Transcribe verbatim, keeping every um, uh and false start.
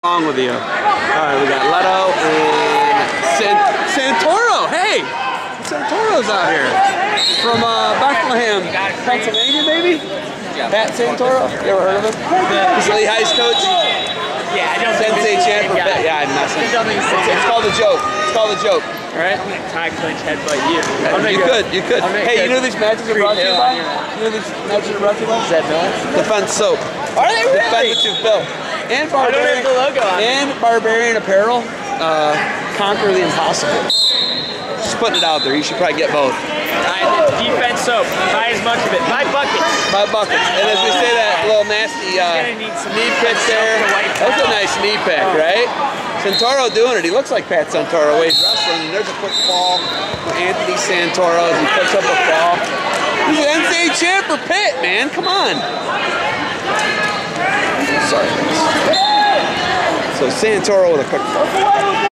wrong with you? Alright, we got Leto and San Santoro. Hey! Santoro's out here. From uh, Bethlehem, Pennsylvania, maybe? Yeah. Pat Santoro? You ever heard of him? He's the Lehigh's coach? Yeah, I don't Sensei champ for Pat. Yeah, I'm not saying. It's called a joke. It's called a joke. Alright? I'm gonna tie clinch headbutt you. You could, you could. Hey, you know these matches are brought to you by? You know these matches are brought to you by? Is that Villains? Defense Soap. Are they really? Defend what you've built. And I don't Barbarian, have the logo on and Barbarian Apparel, uh, conquer the impossible. Just putting it out there. You should probably get both. Buy the defense soap. Buy as much of it. Buy buckets. Buy buckets. And as we say that little nasty uh, knee pick there, that's a nice knee pick, right? Santoro doing it. He looks like Pat Santoro. He's wrestling, and there's a quick fall for Anthony Santoro as he picks up a fall. He's an N C A A champ for Pitt, man. Come on. Sorry. So Santoro with a quick fall.